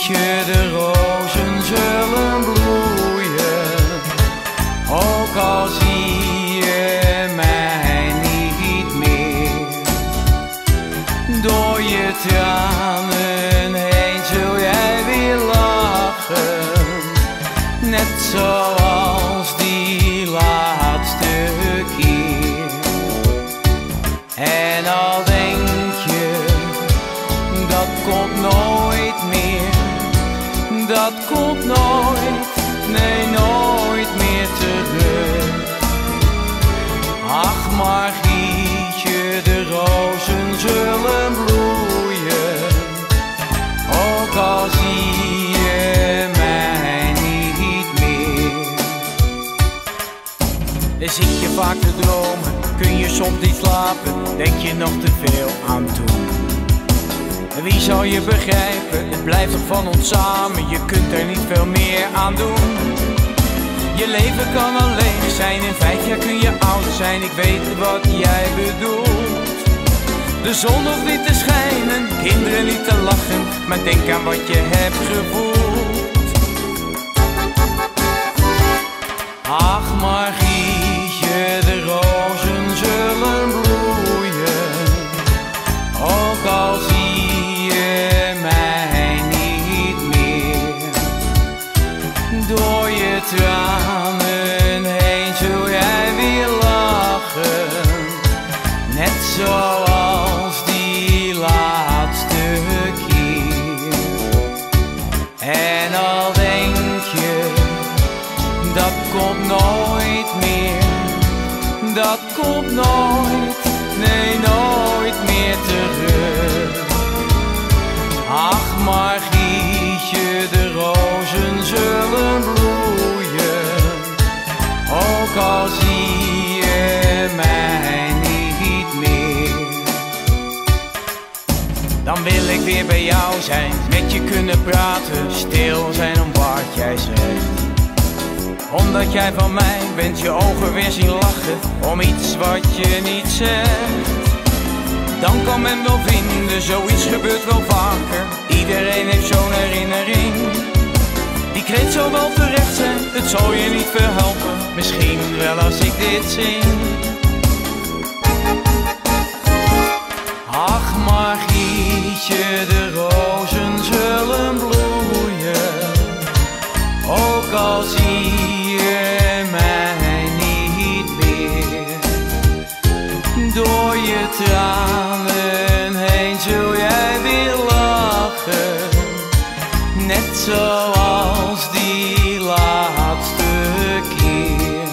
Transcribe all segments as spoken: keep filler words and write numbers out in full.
Margrietje, de rozen zullen bloeien, ook al zie je mij niet meer. Door je tranen heen zul jij weer lachen, net zoals die laatste keer. En al denk je, dat komt nooit meer, dat komt nooit, nee nooit meer terug. Ach Margrietje, de rozen zullen bloeien, ook al zie je mij niet meer. Zit je vaak te dromen, kun je soms niet slapen, denk je nog te veel aan toen. Wie zal je begrijpen, het blijft toch van ons samen, je kunt er niet veel meer aan doen. Je leven kan alleen zijn, in vijf jaar kun je oud zijn, ik weet wat jij bedoelt. De zon hoeft niet te schijnen, kinderen niet te lachen, maar denk aan wat je hebt gevoeld. Ach Margrietje, de rozen zullen bloeien, ook al zie je mij niet meer. Door je tranen heen zul jij weer lachen, net zoals die laatste keer. En al denk je, dat komt nooit meer, dat komt nooit, nee nooit meer terug. Ach Margrietje, de rozen zullen bloeien, ook al zie je mij niet meer. Dan wil ik weer bij jou zijn, met je kunnen praten, stil zijn om wat jij zegt. Omdat jij van mij bent, je ogen weer zien lachen om iets wat je niet zegt. Dan kan men wel vinden, zoiets gebeurt wel vaker. Iedereen heeft zo'n herinnering. Die kreet zal wel terecht zijn, het zal je niet veel helpen. Misschien wel als ik dit zing. Ach Margrietje, de rozen zullen bloeien, ook al zie je mij niet meer. Door je tranen heen zul jij weer lachen, net zoals die laatste keer.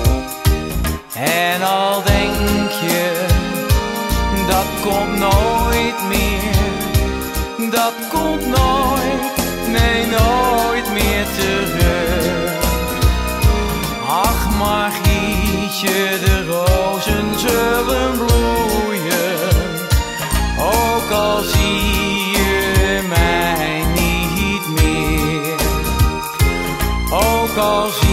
En al denk je, dat komt nooit meer, dat komt nooit, nee nooit meer terug. Ach Margrietje, de rozen zullen bloeien, ook al zie je mij niet meer, ook al zie